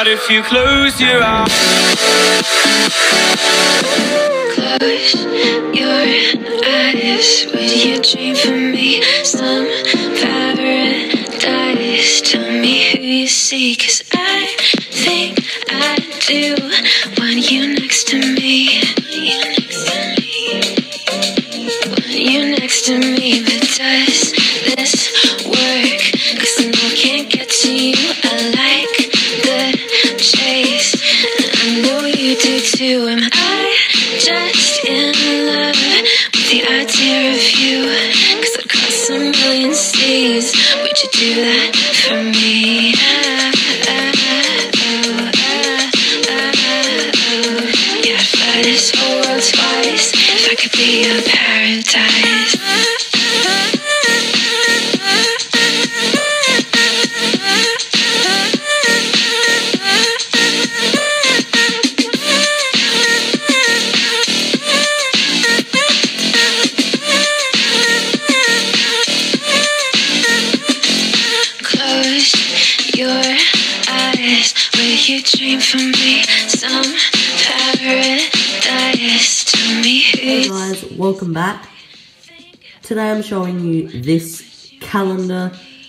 heart if you close your eyes. Close your eyes. Would you dream for me some paradise? Tell me who you see, 'cause I think I do want you next to me. Want you next to me, but does this work? 'Cause I know I can't get to you. I like the chase, and I know you do too. Am I just in love with the idea of you? 'Cause I'd cross a million seas. Would you do that for me? Yeah, I'd fly this whole world twice if I could be your paradise. Close your eyes. Will you dream for me some paradise? Tell me who. Hey guys, welcome back. Today I'm showing you this calendar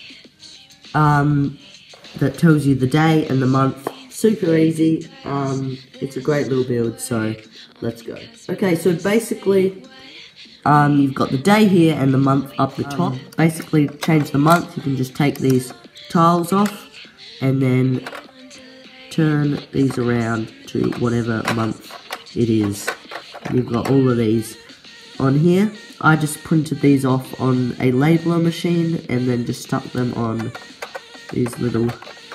that tells you the day and the month. Super easy. It's a great little build, so let's go. Okay, so basically you've got the day here and the month up the top. Basically, change the month, you can just take these tiles off and then turn these around to whatever month it is. You've got all of these on here. I just printed these off on a labeler machine and then just stuck them on these little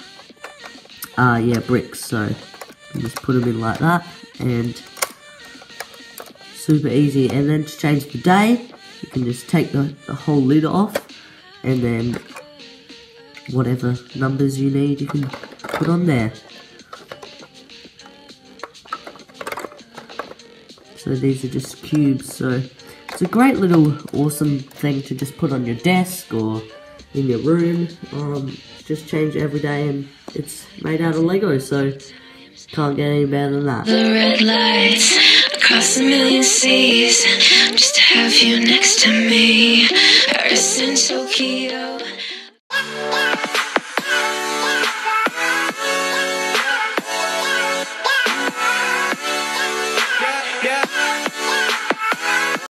bricks. So you just put them in like that, and super easy. And then to change the day, you can just take the whole lid off, and then whatever numbers you need you can put on there. So these are just cubes, so it's a great little awesome thing to just put on your desk or in your room. Just change it every day, and it's made out of Lego, so can't get any better than that. The red lights across a million seas, just to have you next to me. Paris and Tokyo.